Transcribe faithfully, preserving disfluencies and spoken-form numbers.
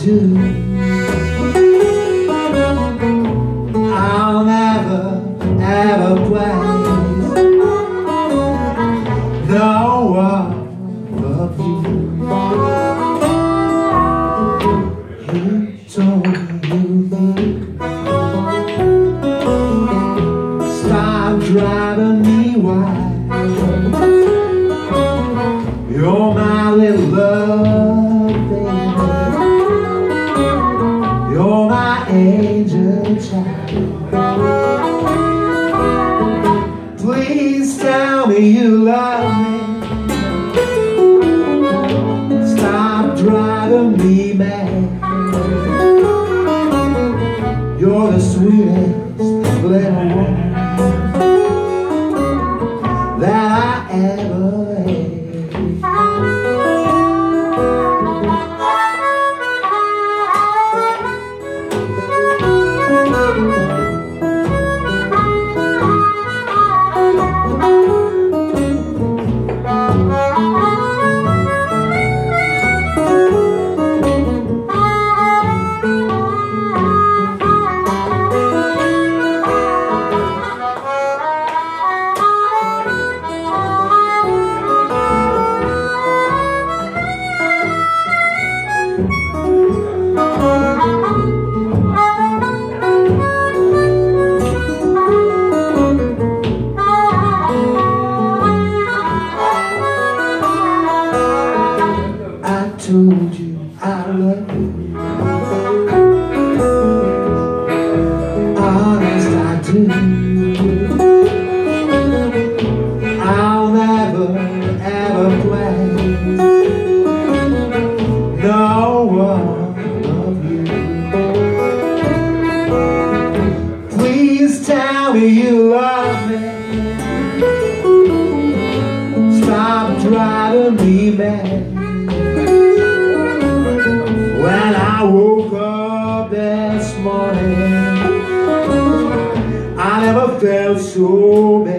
do. I'll never, ever place no one but you. You told me you think. Stop driving me wild. You're my little love, baby. You're my angel child. Please tell me you love me. Stop driving me mad. You're the sweetest little woman that I ever had. I told you I love you. Honest, I do. I'll never, ever play no one of you. Please tell me you love me. Stop driving me mad. When I woke up this morning, I never felt so bad.